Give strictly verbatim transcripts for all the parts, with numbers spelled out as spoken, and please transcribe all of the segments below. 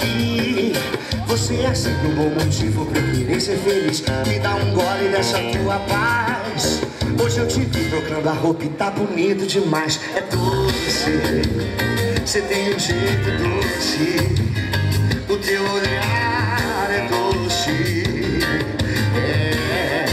aqui. Você é sempre um bom motivo pra eu querer ser feliz. Me dá um gole dessa tua paz. Hoje eu te vi trocando a roupa e tá bonito demais. É doce, você tem um jeito doce. O teu olhar é doce. É.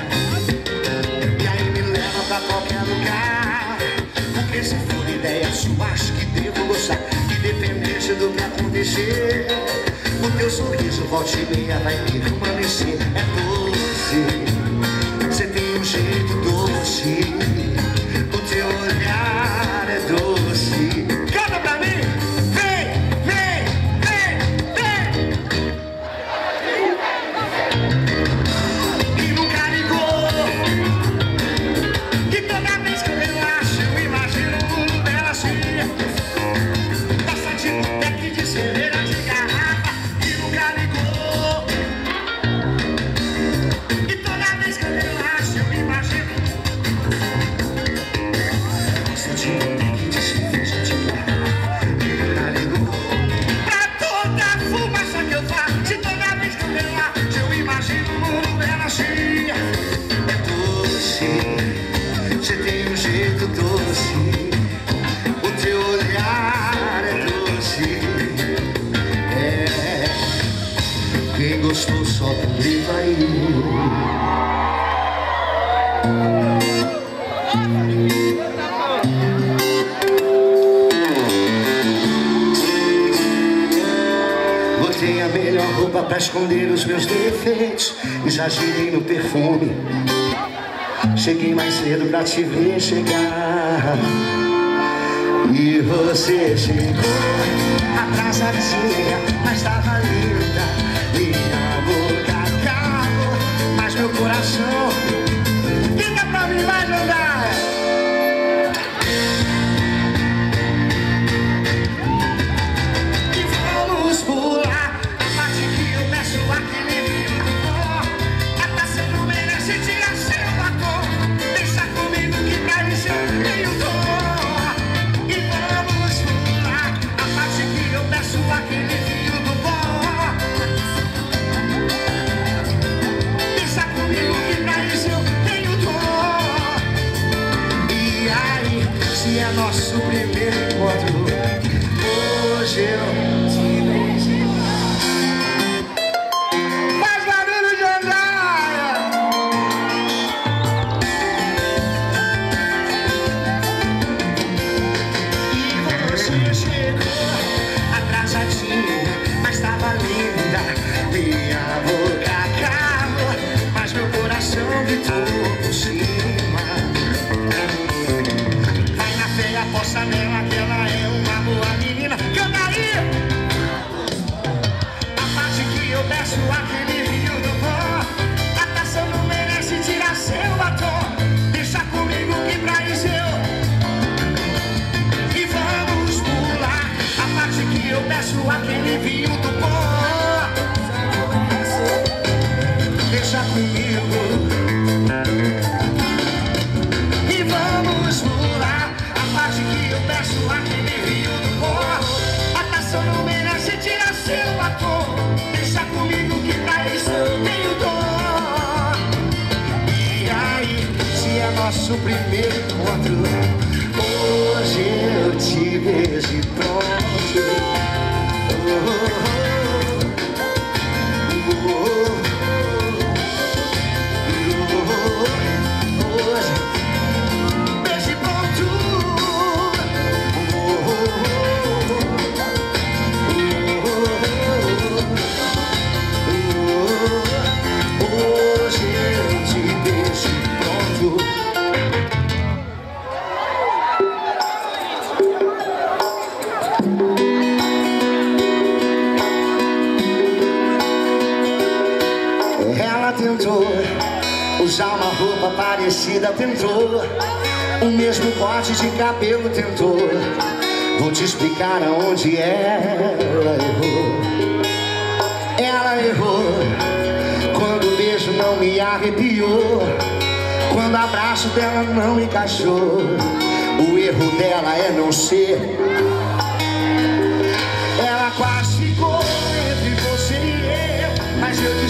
E aí me leva pra qualquer lugar. Porque se for ideia sua, acho que devo gostar. Independente do que acontecer, o teu sorriso volta e meia vai me permanecer. É doce, você tem um jeito doce. O teu olhar é doce. Canta pra mim! Vem, vem, vem, vem! E nunca ligou. E toda vez que eu relaxo, eu imagino o mundo dela assim. Taça de boteca de cerveja de garrafa. E nunca ligou. E toda vez que eu relaxo, eu imagino taça de boteca de cerveja de garrafa. E nunca ligou. Pra toda a fumaça que eu faço, e toda vez que eu relaxo, eu imagino o mundo dela assim. É doce, você tem um jeito doce. O teu olhar é doce. É. Quem gostou solta um grito aí. Botei a melhor roupa pra esconder os meus defeitos. Exagerei no perfume. Cheguei mais cedo pra te ver chegar. E você chegou atrasadinha, mas tava linda. Minha boca calou, mas meu coração fica pra mim mais andar. E vamos pular a parte que eu peço aquele vinho do pó. A taça não merece tirar seu batom. Deixa comigo que pra isso eu tenho dor. E vamos pular a parte que eu peço aquele vinho do pó. Deixa comigo que pra isso eu tenho dor. E aí, se é nosso primeiro encontro, hoje eu te beijo. Faz barulho de andaia. E você chegou atrasadinha, mas tava linda. Minha boca calou, mas meu coração gritou por cima. Vai na fé e aposta nela que ela é uma boa menina. Canta aí! A parte que eu peço aquele vinho do pó. A taça não merece tirar seu batom. Deixa comigo que pra isso eu. E vamos pular a parte que eu peço aquele vinho do pó. Deixa comigo. E vamos pular a parte que eu peço aquele vinho do pó. A taça não merece tirar seu batom. Deixa comigo que pra isso eu tenho dor. E aí, se é nosso primeiro encontro, hoje eu te beijo e pronto. Oh, oh, oh, oh, oh, oh, hoje, beijo e pronto. Oh, oh, oh, oh, hoje eu te beijo e pronto. Ela tentou usar uma roupa parecida, tentou o mesmo corte de cabelo, tentou. Vou te explicar aonde ela errou. Ela errou quando o beijo não me arrepiou, quando o abraço dela não encaixou. O erro dela é não ser. Ela quase ficou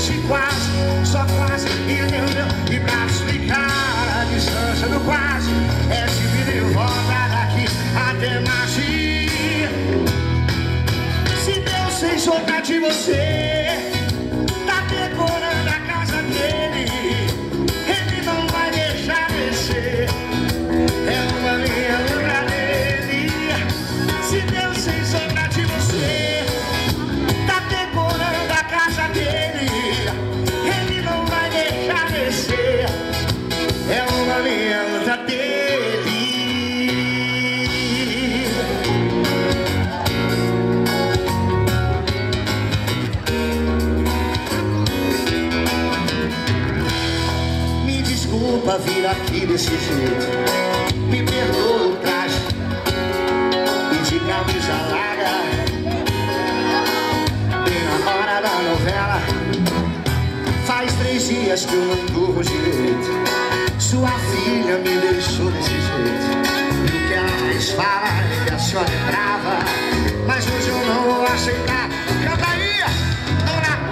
disse quase, só quase, entendeu? E pra explicar a distância do quase, é se vida e volta daqui até magia. Se Deus fez outra de você, tá decorando a casa dele, ele não vai deixar descer. É uma minha outra dele. Se Deus fez outra de você, tá decorando a casa dele, ele não vai deixar descer. É uma minha outra dele. Me desculpa vir aqui desse jeito, me perdoa o traje e de camisa larga, bem na hora da novela. Faz três dias que eu não durmo direito, sua filha me deixou desse jeito. E o que ela mais fala é que a senhora é brava, mas hoje eu não vou aceitar. Canta aí! Vamos lá!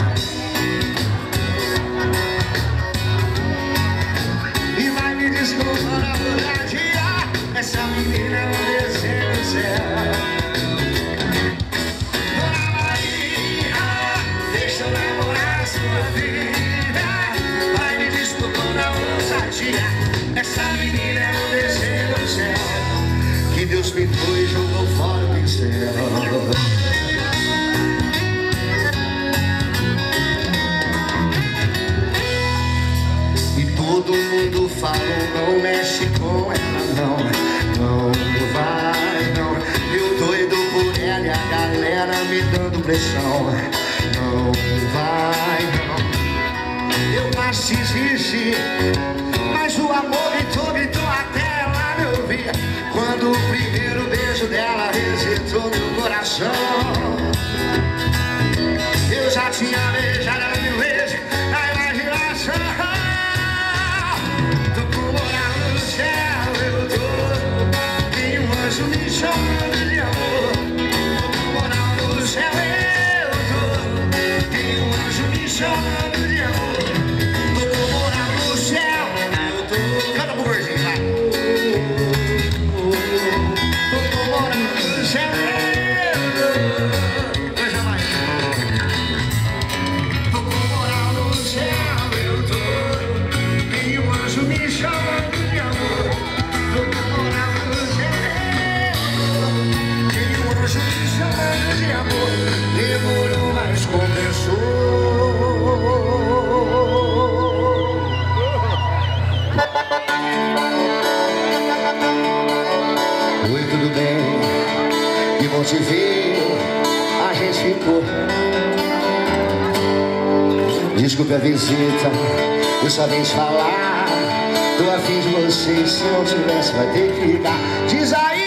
E vai me desculpar na verdade, essa menina é um desenho do céu. Dona Maria, deixa eu namorar sua vida. Vai me desculpar na ousadia, essa menina é um desenho do céu, que Deus pintou e jogou fora o pincel. Todo mundo falou, não mexe com ela, não, não vai, não. Eu doido por ela e a galera me dando pressão. Não vai, não. Eu passo existe, mas o amor gritou, gritou até ela me ouvir. Quando o primeiro beijo dela resetou meu coração. Eu já tinha beijado ela mil vezes na imaginação. Me chamando de amor, tô morando no céu, eu tô. Tem um anjo me chamando de amor, tô morando no céu, eu tô. Canta pro gordinho, vai. Tô morando no céu, eu tô. Veja mais. Tô morando no céu, eu tô. Tem um anjo me chamando de amor, tô morando no céu. Me chamando de amor, demorou, mas compensou. Oi, tudo bem? Que bom te ver, a gente ficou. Desculpe a visita, eu só vim te falar. Tô afim de você, se não tivesse vai ter que ligar. Diz aí.